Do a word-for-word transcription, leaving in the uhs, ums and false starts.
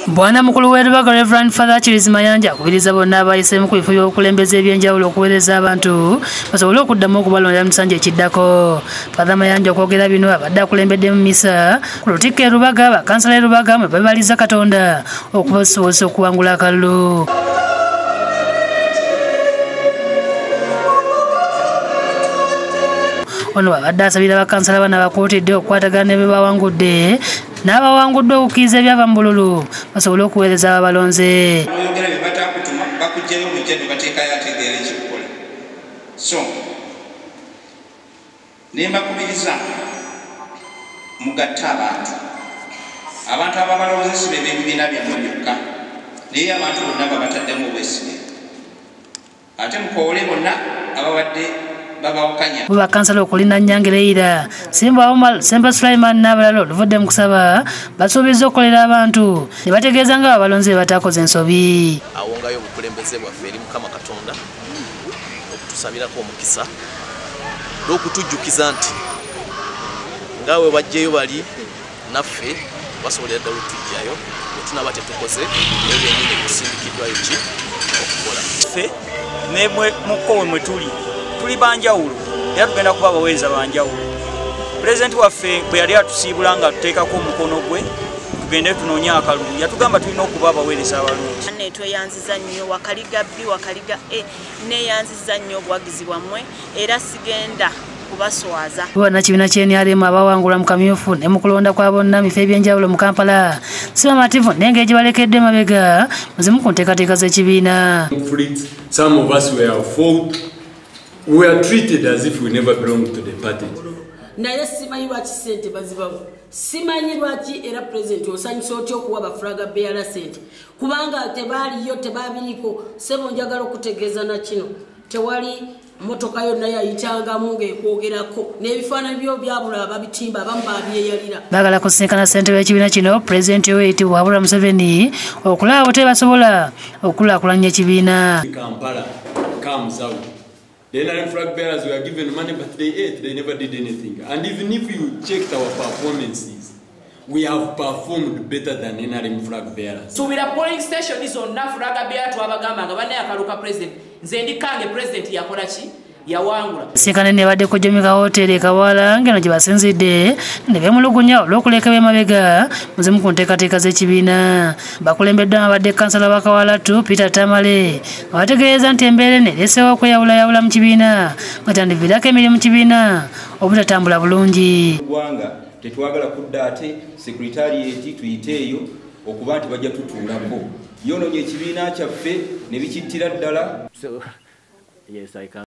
Bwana mukulu w'erubaga Reverend Father Chirizi Mayanja akubiriza bonna abayise mu kwifu y'okulembeza ebyenjawulo okuweereza abantu basobole okuddamu okubalondera mu kisanja ekiddako. Father Mayanja okwogera bino abadde akulembedde mu misa ku lutikko e Rubaga bakansala e Rubaga mwe beebaliza Katonda okubasobozesa okuwangula akalulu. Ono abadde asabira bakansala bana bakootedde okukwatagana ne be bawangudde n'abawanguddwa okukkiriza ebyava mu bululu basobole okuweereza ababalonze. So nembakubiriza mugatte abantu abantu ababalonze si be b'ebibiina byammwe byokka naye abantu bonna babataddemu obwesige ate mukoole bonna ababadde bakansala okulina Nyangereira Simba Omar Semba Sulaiman n'abalala oluvudde mu kusaba basuubiza okukolera abantu ne bategeeza nga abalonzi batakoze ensobi. Awongayo obukulembeze bwaffe eri Mukama Katonda okutusabirako omukisa n'okutujjukiza nti ngawe bajjeyo bali naffe basobolera ddala otujjayo ne tunaba tetukoze naye byennyini tusindikiddwayo ki okukola ffe ne mukkowe mwe tuli tuli banjawulo era tugenda kuba abaweereza banjawulo. Pulezidenti waffe bwe yali atusiibula nga tuteekako omukono gwe tugende tunoonye akalulu yatugamba tulina okuba abaweereza abalungi. Netweyanziza nnyo wakaliga bbi wakaliga e neyanziza nnyo obuwagizi bwammwe era sigenda kubaswaza. Bannakibiina kye N R M abawangula mu kamyufu ne mu kulonda kwa bonna mu bifo ebyenjawulo mu Kampala si bamativu n'engeri gye balekedde emabega muzimu ku nteekateeka z'ekibiina. Some of us were fault. We are treated as if we never belonged to the party. Naye simanyi lwaki ssente bazibawo simanyi lwaki era pulezidenti osanyusa otya okuwa bafulaga beera ssente kubanga tebaaliyo tebabiriko sebo njagala okutegeeza na kino tewali motoka yonna yayitangamu ng'ekwogerako n'ebifaananyi byo byabula ababitimba abamu babyeyalira. Baagala kusinkana ssente w'ekibiina kino pulezidenti ow'eyitibwa Wabula Museveni okulaba bo tebasobola okukulaakulanya ekibiina. Kampala comes out. The N R M flag bearers were given money, but they ate. They never did anything. And even if you checked our performances, we have performed better than N R M flag bearers. So with a polling station is on na flag bearer to abagamba nga bane akaluka president. Nze ndikange president yakola ki? Yawangula. Sinkana ne badde ku Jomika Hotel e Kawala ngeno gye basinzidde ne beemulugunya olw'okuleka b'emabega muzimu ku nteekateeka z'ekibiina. Bakulembeddwa abadde kansala wa Kawalatu Peter Tamale nga bategeeza nti embeera eno ereesewo okweyawulayawula mu kibiina nga tandiviirako emirimu mu kibiina obutatambula bulungi. Gwanga tetwagala kudda ate sekuritariyeti tuyiteeyo okuba nti bajja tutuulako yonoonye ekibiina kyaffe ne bikittira ddala.